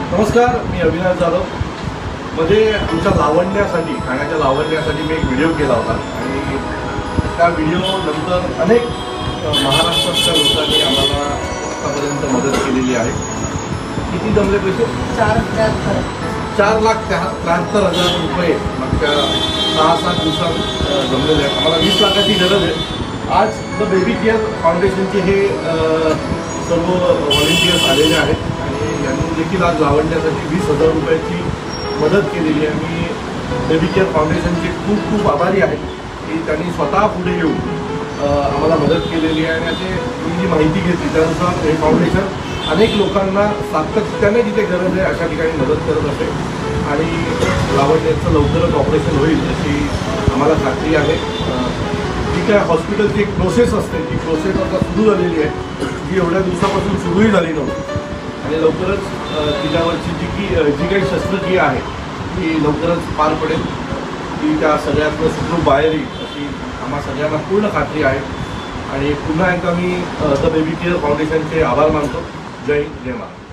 नमस्कार, मी अविनाश जाधव. मध्ये आमच्या लावण्यासाठी ठाण्याच्या लावण्यासाठी मी एक व्हिडिओ केला होता आणि त्या व्हिडिओनंतर अनेक महाराष्ट्रातल्या लोकांनी आम्हाला आतापर्यंत मदत केलेली आहे. किती जमले पैसे? 4,73,000 रुपये मागच्या 6-7 दिवसात जमलेले आहेत. आम्हाला 20 लाखाची गरज आहे. आज द बेबी केअर फाउंडेशनचे हे सर्व व्हॉलेंटियर्स आलेले आहेत आणि यांनी देखील आज लावण्यासाठी 20,000 रुपयाची मदत केलेली आहे. मी बेबी केअर फाउंडेशनचे खूप खूप आभारी आहे की त्यांनी स्वतः पुढे येऊन आम्हाला मदत केलेली आहे. आणि असे मी जी माहिती घेतली त्यानुसार हे फाउंडेशन अनेक लोकांना सातत्याने जिथे गरज आहे अशा ठिकाणी मदत करत असते आणि लावण्याचं लवकरच ऑपरेशन होईल अशी आम्हाला खात्री आहे. जी काय हॉस्पिटलची एक प्रोसेस असते ती प्रोसेस आता सुरू झालेली आहे, जी एवढ्या दिवसापासून सुरूही झाली नव्हती आणि लवकरच तिच्यावरची जी काही शस्त्रक्रिया आहे ती लवकरच पार पडेल. ती त्या सगळ्यातनं सुखरूप बाहेर येईल अशी आम्हा सगळ्यांना पूर्ण खात्री आहे. आणि पुन्हा एकदा मी द बेबी केअर फाउंडेशनचे आभार मानतो. जय हिंद, जय महाराष्ट्र.